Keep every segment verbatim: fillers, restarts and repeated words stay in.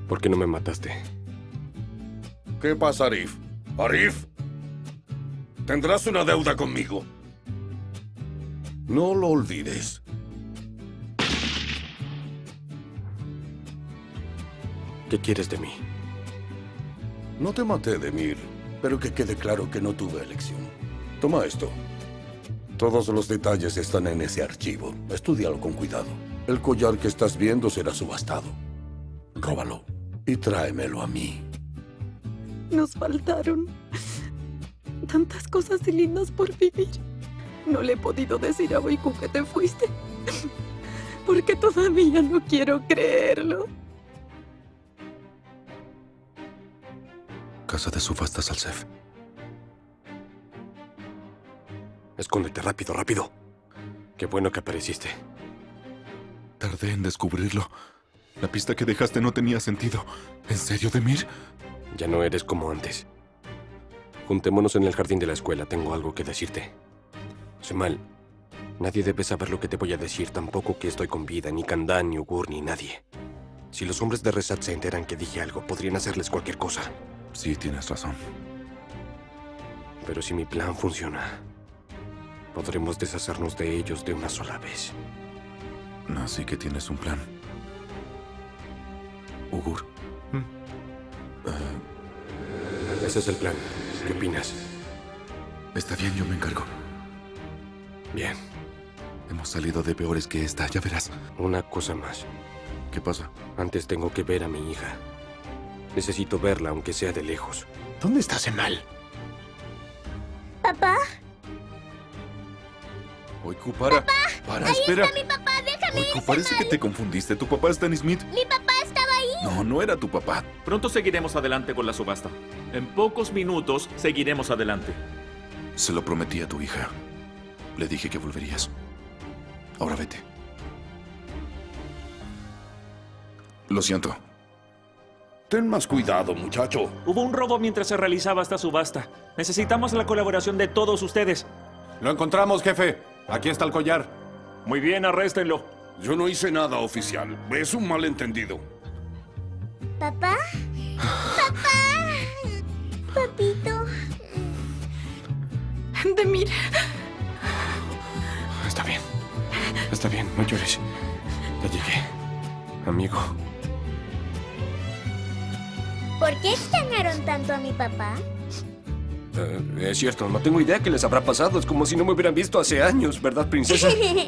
¿Por qué no me mataste? ¿Qué pasa, Arif? ¿Arif? Tendrás una deuda conmigo. No lo olvides. ¿Qué quieres de mí? No te maté, Demir, pero que quede claro que no tuve elección. Toma esto. Todos los detalles están en ese archivo. Estúdialo con cuidado. El collar que estás viendo será subastado. Róbalo y tráemelo a mí. Nos faltaron tantas cosas y lindas por vivir. No le he podido decir a Boyku que te fuiste, porque todavía no quiero creerlo. Casa de subastas, Alsef. Escóndete, rápido, rápido. Qué bueno que apareciste. Tardé en descubrirlo. La pista que dejaste no tenía sentido. ¿En serio, Demir? Ya no eres como antes. Juntémonos en el jardín de la escuela. Tengo algo que decirte. Semal, nadie debe saber lo que te voy a decir. Tampoco que estoy con vida, ni Kandan, ni Ugur, ni nadie. Si los hombres de Resat se enteran que dije algo, podrían hacerles cualquier cosa. Sí, tienes razón. Pero si mi plan funciona, podremos deshacernos de ellos de una sola vez. Así que tienes un plan. Ugur. ¿Mm? Uh, Ese es el plan. ¿Qué opinas? Está bien, yo me encargo. Bien. Hemos salido de peores que esta, ya verás. Una cosa más. ¿Qué pasa? Antes tengo que ver a mi hija. Necesito verla, aunque sea de lejos. ¿Dónde está Semal? ¿Papá? Oiku, para. ¡Papá! Para, ¡Ahí espera. está mi papá! ¡Déjame Oiku, ir, parece Semal! que te confundiste. Tu papá está en Smith. ¡Mi papá estaba ahí! No, no era tu papá. Pronto seguiremos adelante con la subasta. En pocos minutos seguiremos adelante. Se lo prometí a tu hija. Le dije que volverías. Ahora vete. Lo siento. Ten más cuidado, muchacho. Hubo un robo mientras se realizaba esta subasta. Necesitamos la colaboración de todos ustedes. Lo encontramos, jefe. Aquí está el collar. Muy bien, arréstenlo. Yo no hice nada, oficial. Es un malentendido. ¿Papá? ¡Papá! Papito. Demir. Está bien. Está bien, no llores. Ya llegué. Amigo. ¿Por qué extrañaron tanto a mi papá? Uh, es cierto, no tengo idea qué les habrá pasado. Es como si no me hubieran visto hace años, ¿verdad, princesa?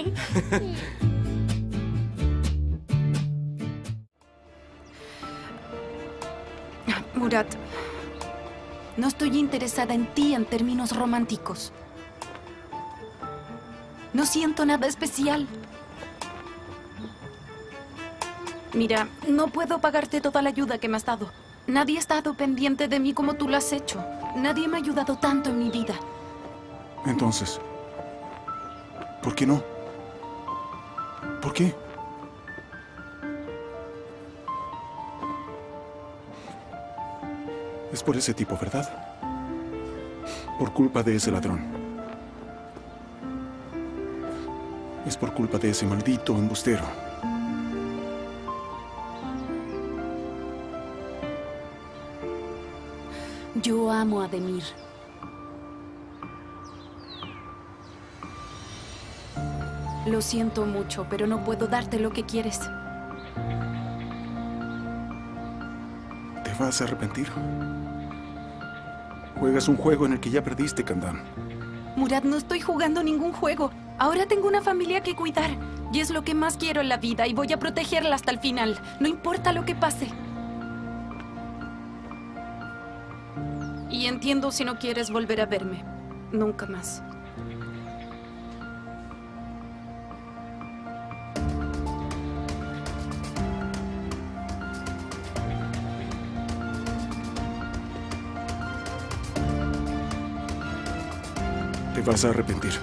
Murat, no estoy interesada en ti en términos románticos. No siento nada especial. Mira, no puedo pagarte toda la ayuda que me has dado. Nadie ha estado pendiente de mí como tú lo has hecho. Nadie me ha ayudado tanto en mi vida. Entonces, ¿por qué no? ¿Por qué? Es por ese tipo, ¿verdad? Por culpa de ese ladrón. Es por culpa de ese maldito embustero. Yo amo a Demir. Lo siento mucho, pero no puedo darte lo que quieres. ¿Te vas a arrepentir? Juegas un juego en el que ya perdiste, Kandan. Murat, no estoy jugando ningún juego. Ahora tengo una familia que cuidar. Y es lo que más quiero en la vida y voy a protegerla hasta el final. No importa lo que pase. Y entiendo si no quieres volver a verme. Nunca más. Te vas a arrepentir.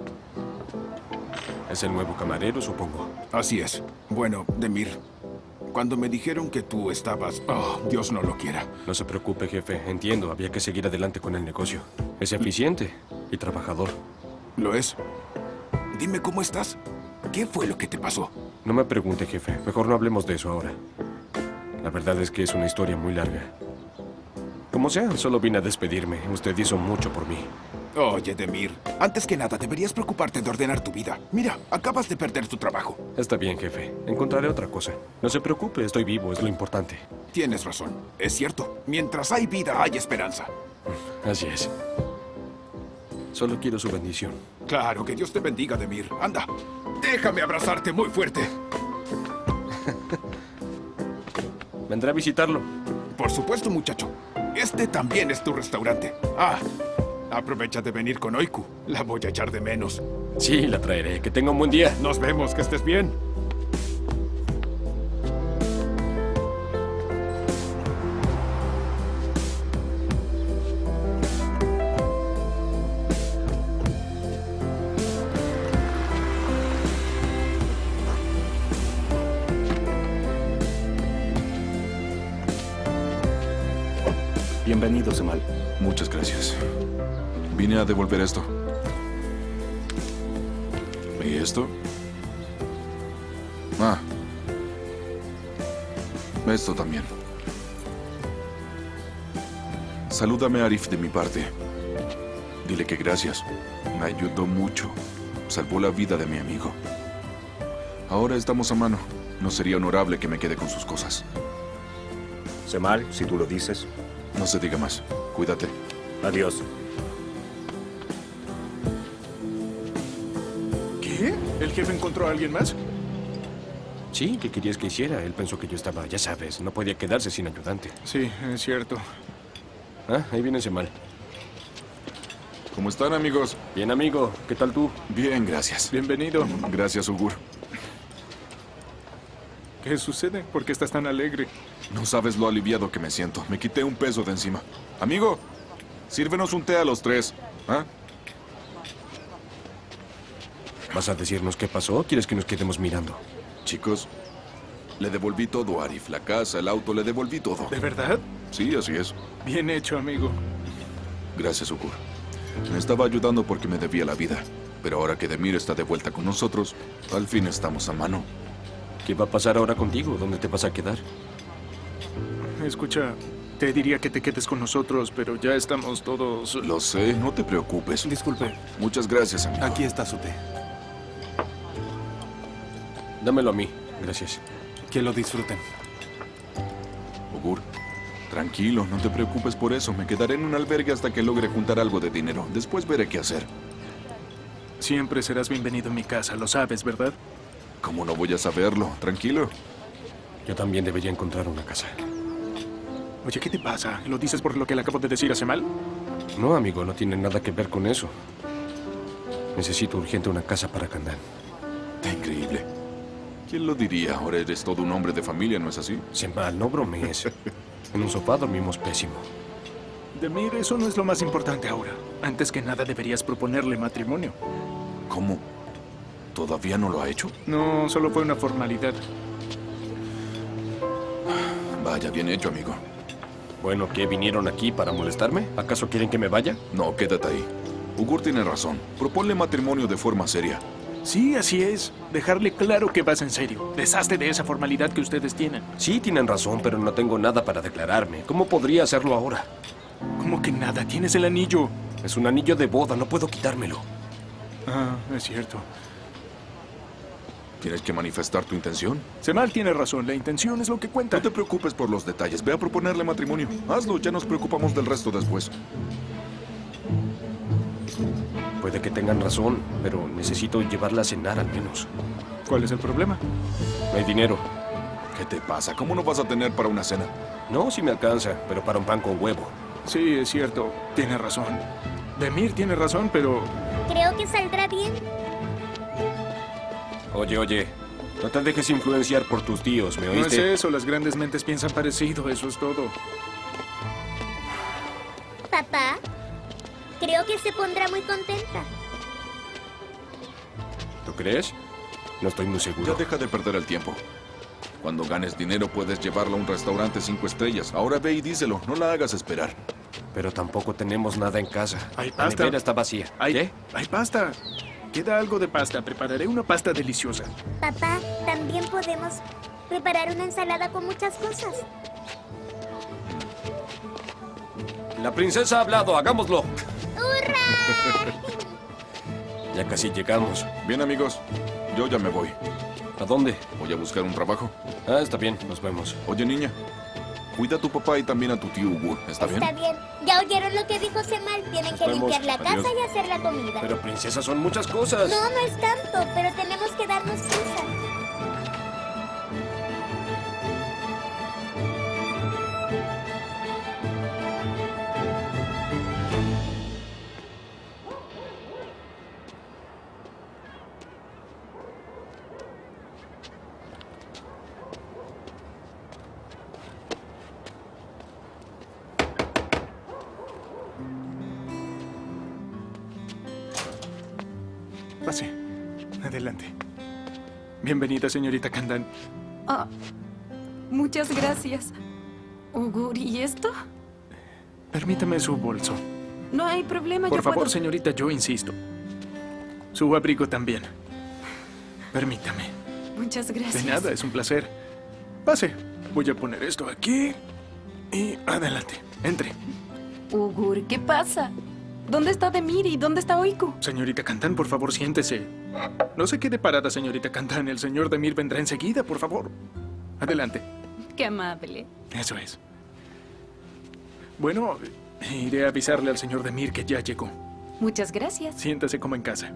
Es el nuevo camarero, supongo. Así es. Bueno, Demir, Cuando me dijeron que tú estabas... Oh, Dios no lo quiera. No se preocupe, jefe. Entiendo, había que seguir adelante con el negocio. Es eficiente y trabajador. ¿Lo es? Dime cómo estás. ¿Qué fue lo que te pasó? No me pregunte, jefe. Mejor no hablemos de eso ahora. La verdad es que es una historia muy larga. Como sea, solo vine a despedirme. Usted hizo mucho por mí. Oye, Demir, antes que nada deberías preocuparte de ordenar tu vida. Mira, acabas de perder tu trabajo. Está bien, jefe. Encontraré otra cosa. No se preocupe, estoy vivo, es lo importante. Tienes razón. Es cierto. Mientras hay vida, hay esperanza. Así es. Solo quiero su bendición. Claro, que Dios te bendiga, Demir. Anda, déjame abrazarte muy fuerte. ¿Vendré a visitarlo? Por supuesto, muchacho. Este también es tu restaurante. Ah, aprovecha de venir con Oiku. La voy a echar de menos. Sí, la traeré. Que tenga un buen día. Nos vemos, que estés bien. Bienvenido, Semal. Muchas gracias. Vine a devolver esto. ¿Y esto? Ah. Esto también. Salúdame a Arif de mi parte. Dile que gracias. Me ayudó mucho. Salvó la vida de mi amigo. Ahora estamos a mano. No sería honorable que me quede con sus cosas. Semal, si tú lo dices. No se diga más. Cuídate. Adiós. ¿Qué? ¿El jefe encontró a alguien más? Sí, ¿qué querías que hiciera? Él pensó que yo estaba, ya sabes, no podía quedarse sin ayudante. Sí, es cierto. Ah, ahí viene Semal. ¿Cómo están, amigos? Bien, amigo. ¿Qué tal tú? Bien, gracias. Bienvenido. Gracias, Ugur. ¿Qué sucede? ¿Por qué estás tan alegre? No sabes lo aliviado que me siento. Me quité un peso de encima. Amigo, sírvenos un té a los tres. ¿Ah? ¿Vas a decirnos qué pasó o quieres que nos quedemos mirando? Chicos, le devolví todo a Arif. La casa, el auto, le devolví todo. ¿De verdad? Sí, así es. Bien hecho, amigo. Gracias, Ugur. Me estaba ayudando porque me debía la vida. Pero ahora que Demir está de vuelta con nosotros, al fin estamos a mano. ¿Qué va a pasar ahora contigo? ¿Dónde te vas a quedar? Escucha, te diría que te quedes con nosotros, pero ya estamos todos... Lo sé, no te preocupes. Disculpe. Muchas gracias, amigo. Aquí está su té. Dámelo a mí. Gracias. Que lo disfruten. Ugur, tranquilo, no te preocupes por eso. Me quedaré en un albergue hasta que logre juntar algo de dinero. Después veré qué hacer. Siempre serás bienvenido en mi casa, lo sabes, ¿verdad? ¿Cómo no voy a saberlo? Tranquilo. Yo también debería encontrar una casa. Oye, ¿qué te pasa? ¿Lo dices por lo que le acabo de decir a Semal? No, amigo, no tiene nada que ver con eso. Necesito urgente una casa para Kandán. Increíble. ¿Quién lo diría? Ahora eres todo un hombre de familia, ¿no es así? Semal, no bromees. En un sofá dormimos pésimo. Demir, eso no es lo más importante ahora. Antes que nada deberías proponerle matrimonio. ¿Cómo? ¿Todavía no lo ha hecho? No, solo fue una formalidad. Vaya, bien hecho, amigo. Bueno, ¿qué? ¿Vinieron aquí para molestarme? ¿Acaso quieren que me vaya? No, quédate ahí. Ugur tiene razón. Proponle matrimonio de forma seria. Sí, así es. Dejarle claro que vas en serio. Deshazte de esa formalidad que ustedes tienen. Sí, tienen razón, pero no tengo nada para declararme. ¿Cómo podría hacerlo ahora? ¿Cómo que nada? Tienes el anillo. Es un anillo de boda, no puedo quitármelo. Ah, es cierto. ¿Tienes que manifestar tu intención? Semal tiene razón, la intención es lo que cuenta. No te preocupes por los detalles, ve a proponerle matrimonio. Hazlo, ya nos preocupamos del resto después. Puede que tengan razón, pero necesito llevarla a cenar al menos. ¿Cuál es el problema? No hay dinero. ¿Qué te pasa? ¿Cómo no vas a tener para una cena? No, sí me alcanza, pero para un pan con huevo. Sí, es cierto, tiene razón. Demir tiene razón, pero... Creo que saldrá bien. Oye, oye, no te dejes influenciar por tus tíos, ¿me No es oíste? eso, las grandes mentes piensan parecido, eso es todo. Papá, creo que se pondrá muy contenta. ¿Tú crees? No estoy muy Ya seguro. deja de perder el tiempo. Cuando ganes dinero puedes llevarla a un restaurante cinco estrellas. Ahora ve y díselo, no la hagas esperar. Pero tampoco tenemos nada en casa. Hay La pasta. nevera está vacía. Hay, ¿Qué? hay pasta. Queda algo de pasta. Prepararé una pasta deliciosa. Papá, también podemos preparar una ensalada con muchas cosas. La princesa ha hablado, hagámoslo. ¡Hurra! Ya casi llegamos. Bien, amigos, yo ya me voy. ¿A dónde? Voy a buscar un trabajo. Ah, está bien, nos vemos. Oye, niña, cuida a tu papá y también a tu tío Hugo. ¿Está bien? Está bien. ¿Ya oyeron lo que dijo Semal? Tienen Nos que vemos. limpiar la casa Adiós. y hacer la comida. Pero princesa, son muchas cosas. No, no es tanto, pero tenemos que darnos prisa. Pase. Adelante. Bienvenida, señorita Kandan. Ah, muchas gracias. Ugur, ¿y esto? Permítame su bolso. No hay problema, Por yo favor, puedo... señorita, yo insisto. Su abrigo también. Permítame. Muchas gracias. De nada, es un placer. Pase. Voy a poner esto aquí. Y adelante. Entre. Ugur, ¿qué pasa? ¿Dónde está Demir y dónde está Oiku? Señorita Kandan, por favor, siéntese. No se quede parada, señorita Kandan. El señor Demir vendrá enseguida, por favor. Adelante. Qué amable. Eso es. Bueno, iré a avisarle al señor Demir que ya llegó. Muchas gracias. Siéntase como en casa.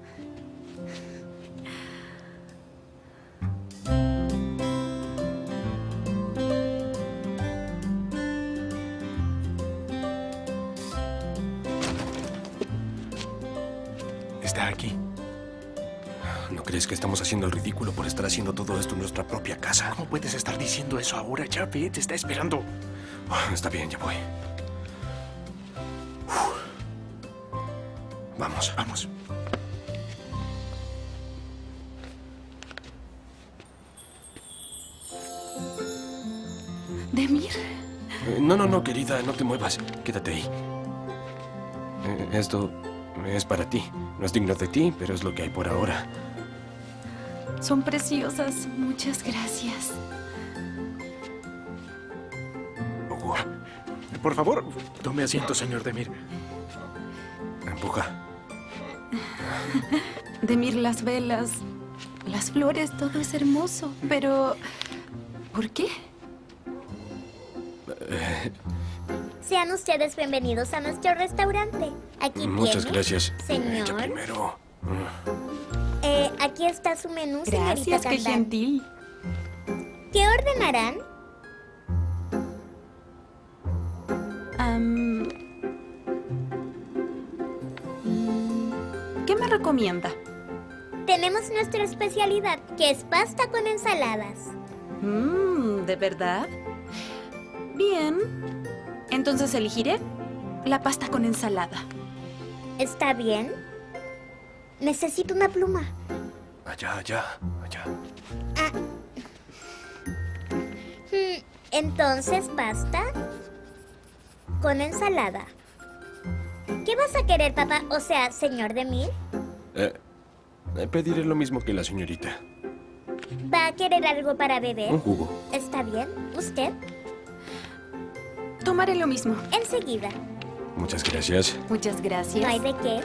Está aquí. ¿No crees que estamos haciendo el ridículo por estar haciendo todo esto en nuestra propia casa? ¿Cómo puedes estar diciendo eso ahora? Ya ve, te está esperando. Ah, está bien, ya voy. Uf. Vamos. Vamos. ¿Demir? Eh, no, no, no, querida, no te muevas. Quédate ahí. Eh, esto es para ti. No es digno de ti, pero es lo que hay por ahora. Son preciosas. Muchas gracias. Hugo, Por favor, tome asiento, señor Demir. empuja. Demir, las velas, las flores, todo es hermoso. Pero, ¿por qué? Sean ustedes bienvenidos a nuestro restaurante. Aquí Muchas tiene, gracias. señor. Ella primero. Eh, aquí está su menú, señorita Gracias, qué Kandan. gentil. ¿Qué ordenarán? Am, ¿Qué me recomienda? Tenemos nuestra especialidad, que es pasta con ensaladas. Mmm, ¿de verdad? Bien. Entonces elegiré la pasta con ensalada. ¿Está bien? Necesito una pluma. Allá, allá, allá. Ah. Hmm, Entonces, pasta con ensalada. ¿Qué vas a querer, papá? O sea, señor Demir. Eh, eh, pediré lo mismo que la señorita. ¿Va a querer algo para beber? Un jugo. ¿Está bien? ¿Usted? Tomaré lo mismo. Enseguida. Muchas gracias. Muchas gracias. No hay de qué.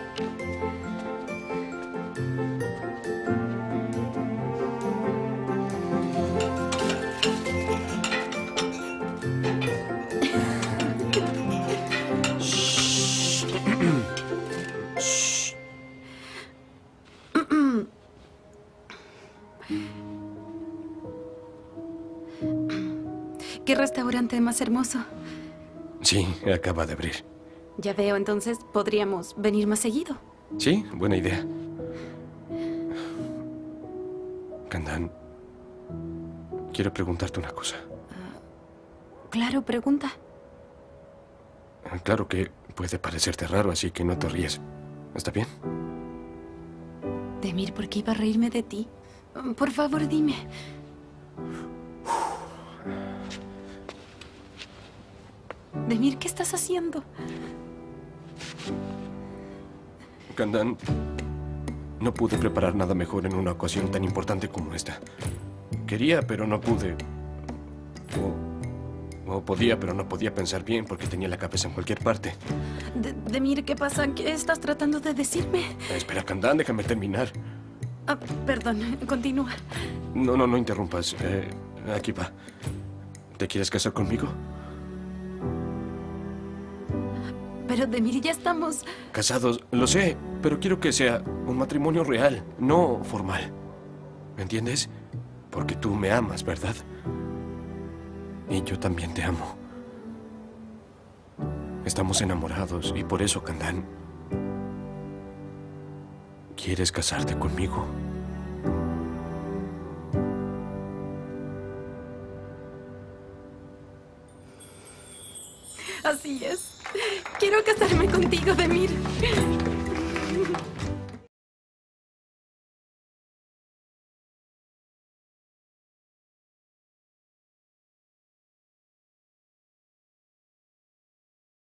¿Qué restaurante más hermoso? Sí, acaba de abrir. Ya veo, entonces podríamos venir más seguido. Sí, buena idea. Kandan, quiero preguntarte una cosa. Claro, pregunta. Claro que puede parecerte raro, así que no te ríes. ¿Está bien? Demir, ¿por qué iba a reírme de ti? Por favor, dime. Demir, ¿qué estás haciendo? Candan, no pude preparar nada mejor en una ocasión tan importante como esta. Quería, pero no pude. O, o podía, pero no podía pensar bien porque tenía la cabeza en cualquier parte. De Demir, ¿qué pasa? ¿Qué estás tratando de decirme? Espera, Candan, déjame terminar. Ah, perdón, continúa. No, no, no interrumpas. Eh, aquí va. ¿Te quieres casar conmigo? Pero Demir, ya estamos... Casados, lo sé, pero quiero que sea un matrimonio real, no formal. ¿Me entiendes? Porque tú me amas, ¿verdad? Y yo también te amo. Estamos enamorados y por eso, Candan, ¿quieres casarte conmigo? Así es. Quiero casarme contigo, Demir.